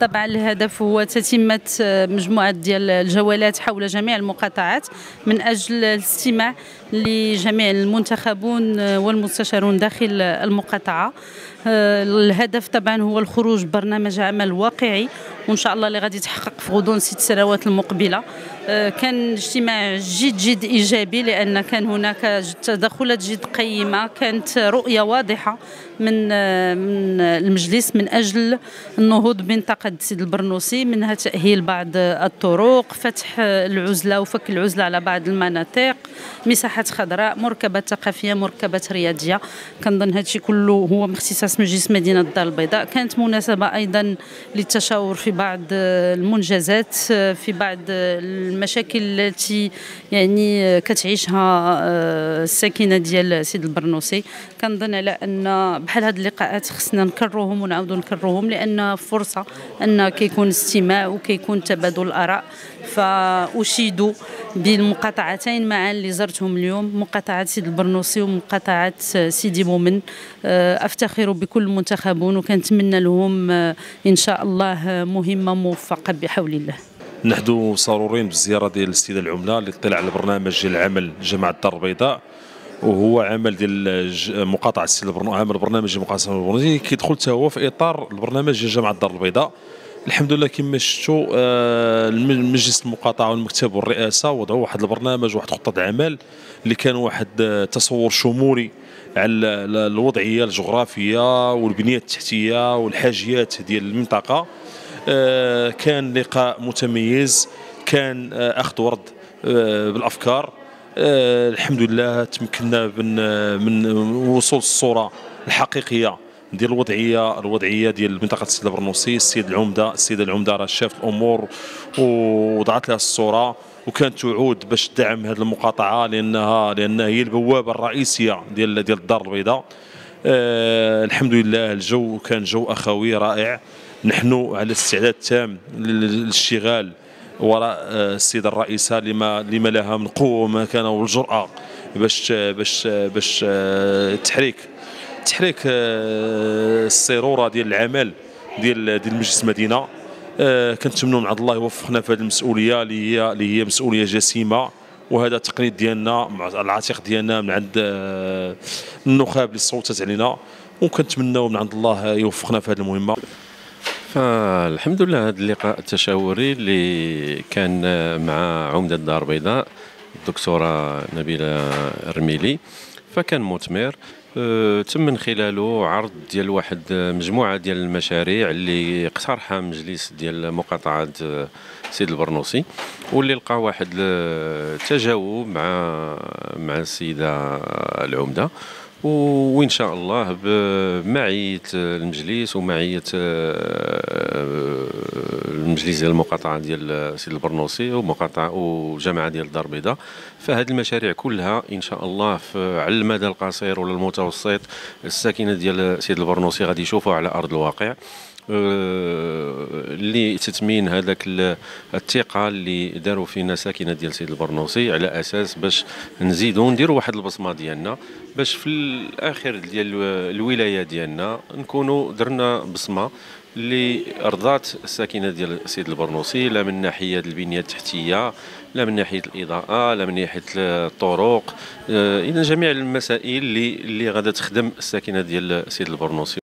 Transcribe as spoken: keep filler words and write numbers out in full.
طبعا الهدف هو تتمة مجموعة ديال الجولات حول جميع المقاطعات من أجل الاستماع لجميع المنتخبون والمستشارون داخل المقاطعة. الهدف طبعا هو الخروج ببرنامج عمل واقعي وإن شاء الله اللي غادي يتحقق في غضون ست سنوات المقبلة. كان اجتماع جد جد إيجابي لأن كان هناك تدخلات جد قيمة، كانت رؤية واضحة من من المجلس من أجل النهوض بمنطقة سيد البرنوسي، منها تأهيل بعض الطرق، فتح العزلة وفك العزلة على بعض المناطق، مساحات خضراء، مركبات ثقافية، مركبات رياضية. كنظن هادشي كله هو من اختصاص مجلس مدينة الدار البيضاء. كانت مناسبة أيضا للتشاور في بعض المنجزات، في بعض المشاكل التي يعني كتعيشها الساكنة ديال سيد البرنوسي. كنظن على أن بحال هاد اللقاءات خصنا نكرروهم ونعاودوا نكرروهم لأن فرصة أن كيكون استماع وكيكون تبادل الآراء. فأشيد بالمقاطعتين معا اللي زرتهم اليوم، مقاطعة سيد البرنوسي ومقاطعة سيدي مومن. أفتخر بكل المنتخبون وكنتمنى لهم إن شاء الله مهمة موفقة بحول الله. نحن سرورين بالزياره ديال السيده العمله اللي طلع على برنامج ديال العمل جماعه الدار البيضاء، وهو عمل ديال مقاطعه السيد البرنوسي، عمل برنامج مقاطعه السيد البرنوسي كيدخل حتى هو في اطار البرنامج ديال جماعه الدار البيضاء. الحمد لله كما شفتوا المجلس المقاطعه والمكتب والرئاسه وضعوا واحد البرنامج واحد خطه عمل اللي كان واحد تصور شمولي على الوضعيه الجغرافيه والبنيه التحتيه والحاجيات ديال المنطقه. كان لقاء متميز، كان اخذ ورد بالافكار. الحمد لله تمكنا من من وصول الصوره الحقيقيه ديال الوضعيه الوضعيه ديال منطقه السيد البرنوسي. السيد العمده السيده العمده راه شافت الامور ووضعت لها الصوره وكانت تعود باش تدعم هذه المقاطعه لانها لانها هي البوابه الرئيسيه ديال ديال الدار البيضاء. أه الحمد لله الجو كان جو اخوي رائع. نحن على استعداد تام للاشتغال وراء السيده الرئيسه لما لما لها من قوه ومكانه والجرأه باش باش باش تحريك تحريك السيروره ديال العمل ديال ديال مجلس المدينه. كنتمنوا من عند الله يوفقنا في هذه المسؤوليه اللي هي اللي هي مسؤوليه جسيمه، وهذا التقليد ديالنا العتيق ديالنا من عند النخاب اللي صوتت علينا، وكنتمنوا من عند الله يوفقنا في هذه المهمه. فالحمد لله هذا اللقاء التشاوري اللي كان مع عمدة الدار البيضاء الدكتورة نبيلة الرميلي فكان مثمر. أه تم من خلاله عرض ديال واحد مجموعة ديال المشاريع اللي اقترحها مجلس ديال مقاطعة سيد البرنوسي، واللي لقى واحد التجاوب مع مع السيدة العمدة، وإن شاء الله بمعية المجلس ومعية المجلس ديال المقاطعة ديال سيد البرنوسي ومقاطعة وجماعة ديال الدار البيضاء. فهذه المشاريع كلها إن شاء الله على المدى القصير ولا المتوسط الساكنة ديال سيد البرنوسي غادي يشوفوها على أرض الواقع، اللي تتمين هذاك الثقه اللي داروا فينا ساكنه ديال سيد البرنوسي على اساس باش نزيدوا نديروا واحد البصمه ديالنا باش في الاخر ديال الولايه ديالنا نكونوا درنا بصمه اللي رضات الساكنه ديال سيد البرنوسي، لا من ناحيه البنيه التحتيه لا من ناحيه الاضاءه لا من ناحيه الطرق، اذا جميع المسائل اللي اللي غادا تخدم الساكنه ديال سيد البرنوسي.